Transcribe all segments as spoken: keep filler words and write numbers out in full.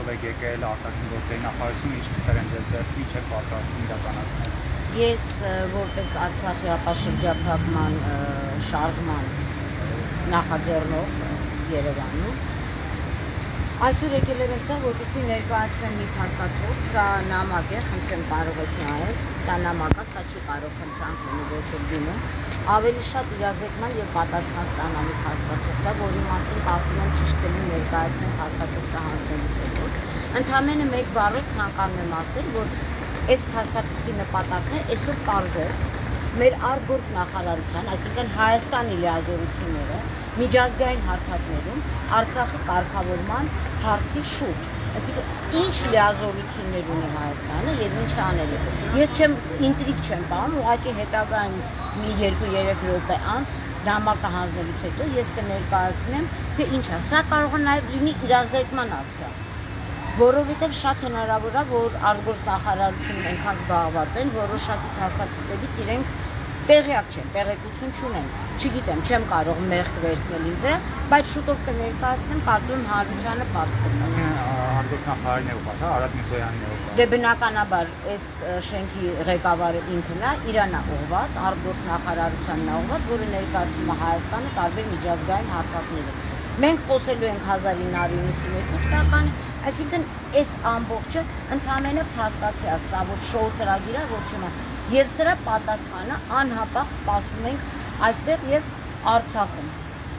Որով եք եկել արտաքին գործերի նախարարությունը ինչ քրտեր են ձեր ձեռքի, ինչ եք պատրաստվում իրականացնել։ Ես որպես Արցախի ապաշրջափակման շարժման նախաձեռնող Երևանում այսօր եկել եմ այստեղ, որպեսզի ներկայացնեմ մի փաստաթուղթ, սա նամակ է, խնդրեմ կարող եք նայել, սա նամակ է, սա չի կարող խնդրանք լինի ոչ էլ դիմում, ավելի շատ իրազեկման եւ պատասխան ստանալու փաստաթուղթ է, որի մասին կարծում եմ ճիշտ կլինի ներկայացնել փաստաթուղթը հանձնելուց հետո։ Ընդամենը մեկ բառով ցանկանում եմ ասել, որ այս փաստաթղթի նպատակն է այսօր պարզել մեր արտգործ նախարարության, այսինքն Հայաստանի լիազորությունները միջազգային հարթակներում Արցախի կարգավորման հարցի շուրջ, այսինքն ինչ լիազորություններ ունի Հայաստանը եւ ինչ անել է։ Ես չեմ ինտրիգ չեմ պահում, ուղղակի հետագայում մի երկու-երեք րոպե անց նամակը հանձնելուց հետո ես կներկայացնեմ, թե ինչ է։ Սա կարող է նաեւ լինի իրազեկման ակցիա, որովհետեւ շատ հնարավոր է, որ արտգործ նախարարությունում այնքան զբաղված են, որոշակի փաստաթղթերից իրենք տեղյակ չեն, տեղեկություն չունեն, չգիտեմ, չեմ կարող մեղք վերցնել ինձ վրա, բայց շուտով կներկայացնեմ, կարծում եմ հանրությանը պարզ կտանա։ Արտգործ նախարարն է ուղղված, հա, Արադ Միրզոյանն է ուղղված։ Դե բնականաբար այս շենքի ղեկավարը ինքն է, իրան է ուղղված, արտգործ նախարարությանն է ուղղված, որը ներկայացնում է Հայաստանը տարբեր միջազգային հարթակներում։ Մենք խոսելու ենք հազար ինը հարյուր նվաթ թվականի, այսինքն այս ամբողջը ընդհանրապես փաստացի է, սա որ շոու ծրագիր է, ոչ չնա։ Եվ սրա պատասխանը անհապաղ սպասում ենք այստեղ եւ Արցախում։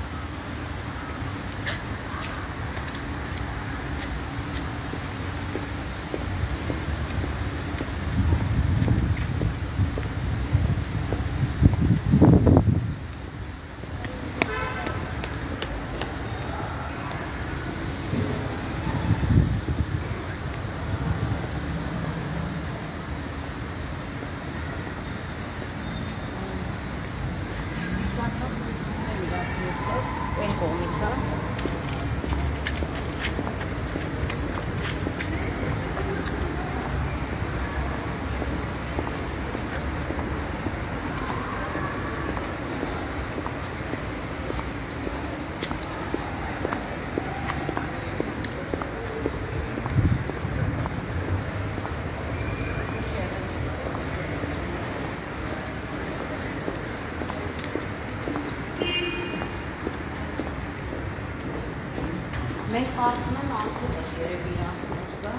Մենք պատմում եմ անցել է երևի իրանց մոտ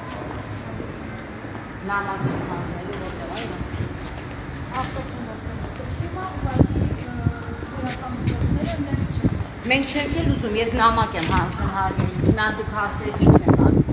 նամակը հանձնելու որտեղ է Մենք չենք էլ ուզում, ես նամակ եմ հանձնում հարգելի, հիմա դուք հարցրեք ինչ եմ ասում,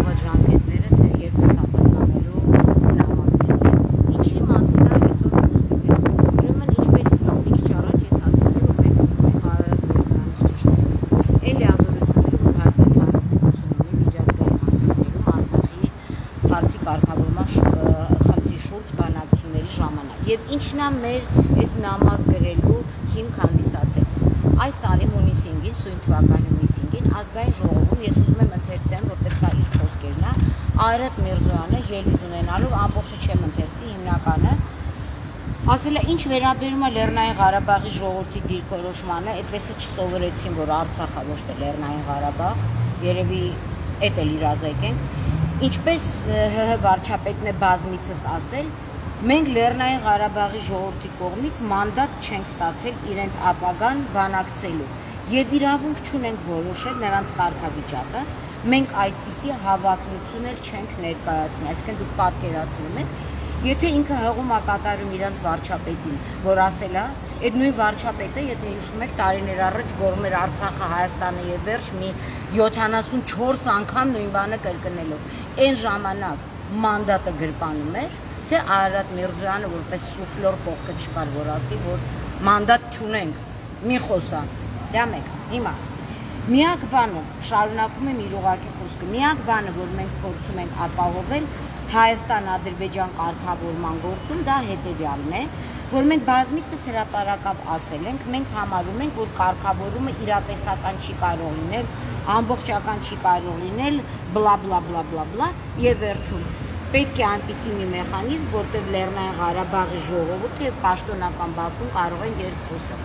այդ ժամկետները, թե երբ է պատասխանելու նամակները։ Ինչի մասին է այսօր խոսքը։ Ուրեմն ինչպես մի քիչ առաջ ես ասացի, որ մենք ուզում ենք Արարատ Միրզոյանից ճիշտ է։ Էլի ազորությունները, որ Հայաստանի Հանրապետությունում միջազգային անդամներում Արցախի հարցի կարգավորման խնդրի շուրջ բանակցությունների ժամանակ։ Եվ ինչն է մեր այս նամակ գրելու հիմք հանդիսացել։ Այս տարի հունիսի հինգին, սույն թվականի հունիսի հինգին ազգային ժողովում ես ուզում եմ ընթերցեմ, որտեղ սա իր խոսքերն է, Արարատ Միրզոյանը ելույթ ունենալով ամբողջը չեմ ընթերցի, հիմնականը ասել է, ինչ վերաբերում է Լեռնային Ղարաբաղի ժողովրդի դիրքորոշմանը, այդպես է չսովորեցին, որ Արցախը ոչ թե Լեռնային Ղարաբաղ, երևի էդ էլ իրազեկենք, ինչպես ՀՀ վարչապետն է բազմիցս ասել, մենք Լեռնային Ղարաբաղի ժողովրդի կողմից մանդատ չենք ստացել իրենց ապագան բանակցելու եւ իրավունք չունենք որոշել նրանց կարգավիճակը, մենք այդպիսի հավակնություն էլ չենք ներկայացնի, այսինքն դուք պատկերացնում եք, եթե ինքը հղում է կատարում իրենց վարչապետին, որ ասել է, այդ նույն վարչապետը, եթե հիշում եք, տարիներ առաջ գոռում էր Արցախը, Հայաստանը եւ վերջ մի յոթանասունչորս անգամ նույն բանը կրկնելով, այն ժամանակ մանդատը գրպանում էր, թե Արարատ Միրզոյանը որպես սուֆլոր կողքը չկար, որ ասի, որ մանդատ չունենք, մի խոսա, դա մեկ, հիմա, միակ բանը, շարունակում եմ իր ուղղակի խոսքը, միակ բանը, որ մենք փորձում ենք ապահովել Հայաստան-Ադրբեջան կարգավորման գործում, դա հետևյալն է, որ մենք բազմիցս հրապարակավ ասել ենք, մենք համարում ենք, որ կարգավորումը իրատեսական չի կարող լինել, ամբողջական չի կարող լինել, բլա բլա բլա բլա բլա եւ վերջում պետք է այնպիսի մի մեխանիզմ, որտեղ Լեռնային Ղարաբաղի ժողովուրդը եւ պաշտոնական Բաքուն կարող են երկխոսել։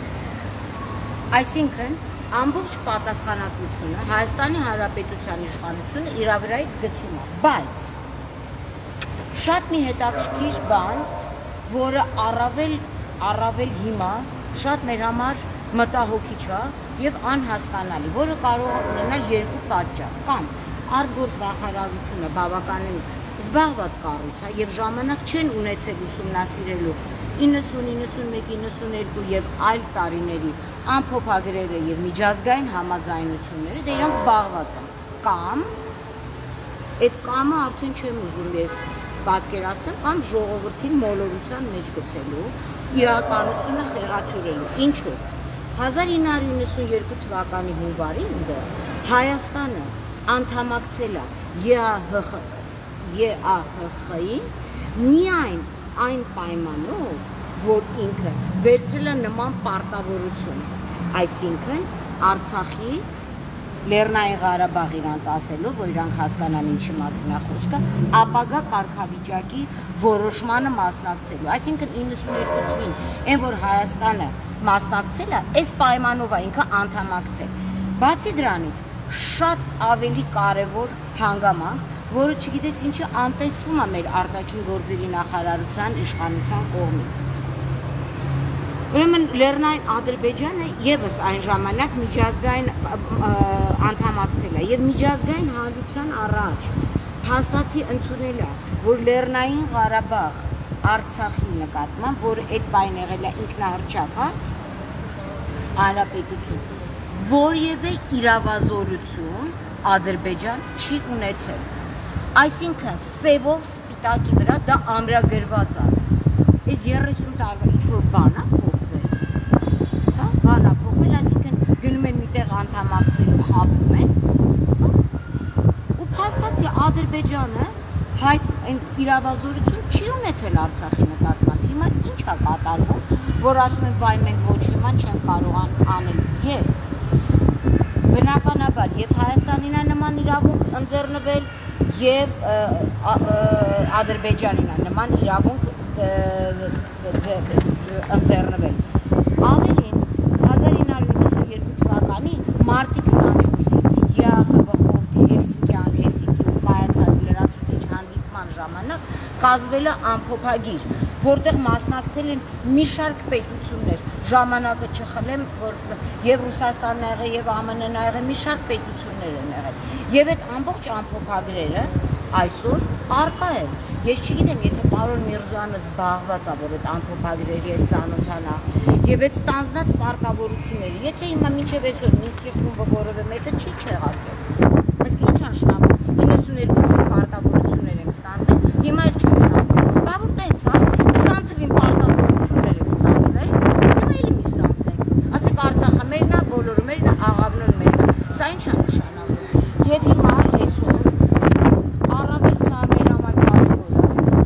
Այսինքն, ամբողջ պատասխանատվությունը Հայաստանի Հանրապետության իշխանությունը իր վրայից գցում է, բայց շատ մի հետաքրքիր բան, որը առավել առավել հիմա շատ մեր համար մտահոգիչ է եւ անհասկանալի, որը կարող է ունենալ երկու պատճառ, կամ արտգործնախարարությունը բավականին զբաղված կառույց է եւ ժամանակ չեն ունեցել ուսումնասիրելու իննսուն, իննսունմեկ, իննսուներկու եւ այլ տարիների ամփոփագրերը եւ միջազգային համաձայնությունները, դե իրանք զբաղված են, կամ այդ կամը արդեն չեմ ուզում ես պատկերացնել, կամ ժողովրդին մոլորության մեջ գցելու, իրականությունը խեղաթյուրելու, ինչու հազար ինը հարյուր իննսունյոթ թվականի հունվարին Հայաստանը անդամակցել է ԵԱՀԽ-ին միայն այն պայմանով, որ ինքը վերցրել է նման պարտավորություն, այսինքն Արցախի Լեռնային Ղարաբաղ իրանց ասելով, որ իրանք հասկանան ինչի մասին է խոսքը, ապագա կարգավիճակի որոշմանը մասնակցելու, այսինքն իննսունյոթ թվին, այն որ Հայաստանը մասնակցել է, այս պայմանով է ինքը անդամակցել։ Բացի դրանից, շատ ավելի կարևոր հանգամանք, որը չգիտես ինչի անտեսվում է մեր արտաքին գործերի նախարարության իշխանության կողմից։ Ուրեմն Լեռնային Ադրբեջանը եւս այն ժամանակ միջազգային անդամակցել է եւ միջազգային հանրության առաջ փաստացի ընդունել է, որ Լեռնային Ղարաբաղ Արցախի նկատմամբ, որ այդ բանը եղել է ինքնահռչակ, հանրապետություն, որևէ իրավազորություն Ադրբեջան չի ունեցել։ Այսինքն սևով սպիտակի վրա դա ամրագրված է։ Այս երեսուն տարվա ինչ-որ բան է փոխվել։ Հա, բան է փոխվել, այսինքն գնում են միտեղ անդամակցելու, խաբում են։ Ու փաստացի Ադրբեջանը հայ իրավազորություն չի ունեցել Արցախի նկատմամբ։ Հիմա ինչ է կատարվում, որ ասում են վայ մենք ոչ հիմա չենք կարող անել։ Եվ բնականաբար եւ Հայաստանին է նման իրավունք ընձեռնվել եւ Ադրբեջանին է նման իրավունք ընձեռնվել։ Ավելին հազար ինը հարյուր իննսունյոթ թվականի մարտի քսանչորսին ԵԱՀԽ-ի Հելսինկյան Հելսինկիում կայացած լրացուցիչ հանդիպման ժամանակ կազմվել է ամփոփագիր, որտեղ մասնակցել են մի շարք պետություններ, ժամանակը չխլեմ, որ եւ Ռուսաստանն ա եղել եւ ԱՄՆ-ն ա եղել, մի շարք պետություններ են եղել։ Եվ այդ ամբողջ ամփոփագրերը այսօր առկա են։ Ես չգիտեմ, եթե պարոն Միրզոյանը զբաղված է, որ այդ ամփոփագրերի հետ ծանոթանա եւ այդ ստանձնած պարտավորությունները, եթե հիմա մինչեւ այսօր Մինսկի խումբը որևէ մեկը չի չեղարկել։ Իսկ ի՞նչ է նշանակում։ իննսուններկու թվին պարտավորություններ ենք ստանձնել, հիմա էլ չենք ստանձնել։ Բա որ տենց, հա, քսան թվին պարտավորություններ ենք ստանձնել, հիմա էլի մի ստանձնենք։ Ասեք Արցախը մերն է, բոլորը մերն է, Աղավնոն մերն է։ Սա ինչ է նշանակում։ Եվ հիմա այսօր առավել սա մեր համար կարևոր է։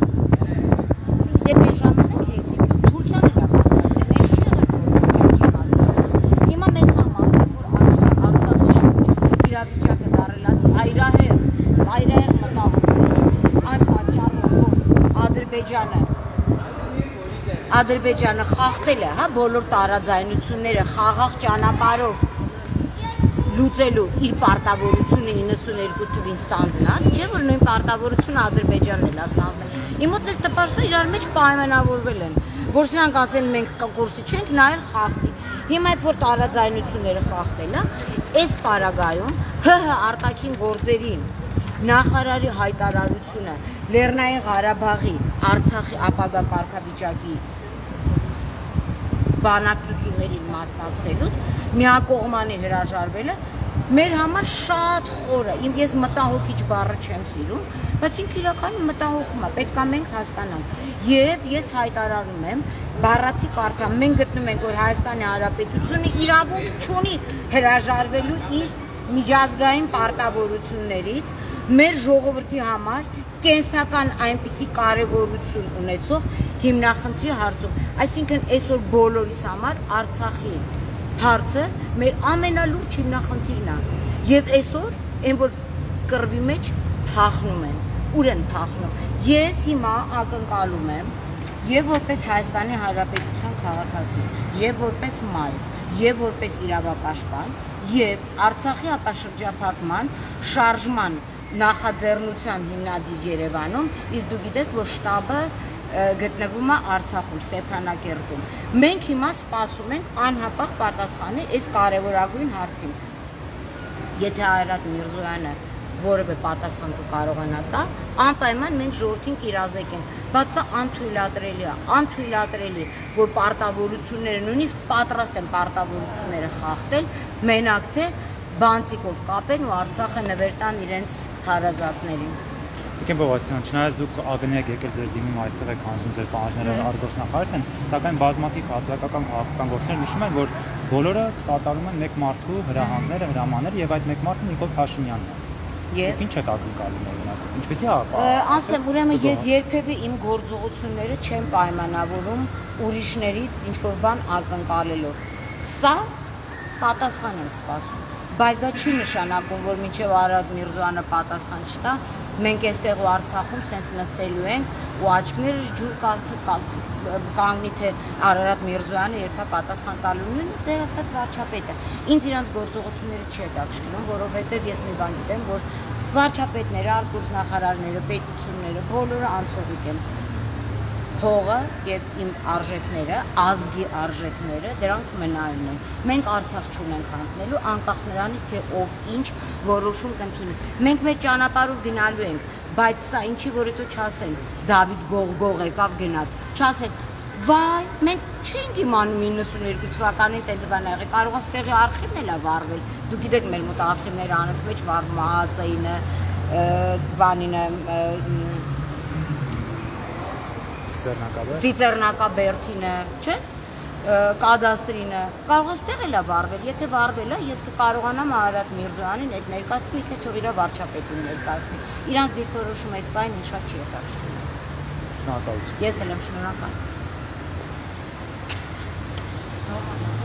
Դե մեր ժամանակ հեքսիկը Թուրքիան էլ է մասնակցել, այս չի եղել, որ Թուրքիան չի մասնակցել։ Հիմա մեզ համար, որ Արցախի շուրջ իրավիճակը դարել է ծայրահեղ, ծայրահեղ մտահոգիչ, այն պատճառով, որ Ադրբեջանը Ադրբեջանը խախտել է, հա, բոլոր տարաձայնությունները խաղաղ ճանապարհով լուծելու իր պարտավորությունը իննսուններկու թվին ստանձնած, չէ՞ որ նույն պարտավորությունը Ադրբեջանն էլ է ստանձնել։ Իմ մոտ էս տպաստը իրար մեջ պայմանավորվել են, որ սրանք ասեն մենք կուրսի չենք նայել խախտի։ Հիմա այդ որ տարաձայնությունները խախտել է, այս պարագայում ՀՀ արտաքին գործերի նախարարի հայտարարությունը Լեռնային Ղարաբաղի Արցախի ապագա կարգավիճակի բանակցություններին մասնակցելուց միակողմանի հրաժարվելը մեր համար շատ խոր է։ Ես մտահոգիչ բառը չեմ սիրում, բայց ինքը իրականում մտահոգում է, պետք է մենք հասկանանք։ Եվ ես հայտարարում եմ, բառացի կարգամ, մենք գտնում ենք, որ Հայաստանի Հանրապետությունը իրավունք չունի հրաժարվելու իր միջազգային պարտավորություններից մեր ժողովրդի համար կենսական այնպիսի կարևորություն ունեցող հիմնախնդրի հարցում։ Այսինքն այսօր բոլորիս համար Արցախի հարցը մեր ամենալուրջ հիմնախնդիրն է։ Եվ այսօր այն որ կռվի մեջ փախնում են, ուր են փախնում։ Ես հիմա ակնկալում եմ եւ որպես Հայաստանի Հանրապետության քաղաքացի, եւ որպես մայր, եւ որպես իրավապաշտպան, եւ Արցախի ապաշրջափակման շարժման նախաձեռնության հիմնադիր Երևանում, իսկ դու գիտեք, որ շտաբը գտնվում է Արցախում, Ստեփանակերտում։ Մենք հիմա սպասում ենք անհապաղ պատասխանի այս կարևորագույն հարցին։ Եթե Այրատ Միրզոյանը որևէ պատասխան կկարողանա տա, անպայման մենք ժողովրդին կիրազեկենք, բայց սա անթույլատրելի է, անթույլատրելի, որ պարտավորությունները, նույնիսկ պատրաստ են պարտավորությունները խախտել, մենակ թե բանցիկով կապեն ու Արցախը նվեր տան իրենց հարազատներին։ Եկեմ Բողոսյան, չնայած դուք ԱԳՆ եք եկել ձեր դիմում այստեղ եք հանձնում ձեր պահանջները արտգործնախարարից են, սակայն բազմաթիվ հասարակական քաղաքական գործիչներ նշում են, որ բոլորը կատարում են մեկ մարդու հրահանգները, հրամանները եւ այդ մեկ մարդը Նիկոլ Փաշինյանն է։ Եվ ինչ է ակնկալում օրինակ։ Ինչպեսի է։ Ասեմ, ուրեմն ես երբևէ իմ գործողությունները չեմ պայմանավորում ուրիշներից ինչ որ բան ակնկալելով։ Սա պատասխան եմ սպասում, բայց դա չի նշանակում, որ մինչև Արարատ Միրզոյանը պատասխան չտա, մենք այստեղ ու Արցախում սենց նստելու ենք ու աչքներս ջուր կանգնի թե Արարատ Միրզոյանը երբ է պատասխան տալու նույն ձեր ասած վարչապետը։ Ինձ իրանց գործողությունները չի հետաքրքրում, որովհետև ես մի բան գիտեմ, որ վարչապետները, արտգործնախարարները, պետությունները բոլորը անցողիկ են։ Հողը եւ իմ արժեքները, ազգի արժեքները, դրանք մնայուն են։ Մենք Արցախ չունենք հանձնելու, անկախ նրանից, թե ով ինչ որոշում կընդունի։ Մենք մեր ճանապարհով գնալու ենք, բայց սա ինչի որ հետո չասեն, Դավիթ Գողգող եկավ գնաց, չասեն, վայ, մենք չենք իմանում իննսուններկու թվականին տենց բան եղել, կարող է ստեղի արխիվն էլ է վառվել։ Դուք գիտեք, մեր մոտ արխիվները անընդհատ մեջ վառվում է, ԱԱԾ-ինը, բանինը, Ծիծեռնակաբերդինը, չէ՞, կադաստրինը, կարող է ստեղ էլ է վառվել, եթե վառվել է, ես կկարողանամ Արարատ Միրզոյանին այդ ներկայացնել, թե թող իր վարչապետին ներկայացնի։ Իրանց դիրքորոշումը այս բանին ինձ շատ չի հետաքրքրում։ Շնորհակալություն։ Ես էլ եմ շնորհակալ։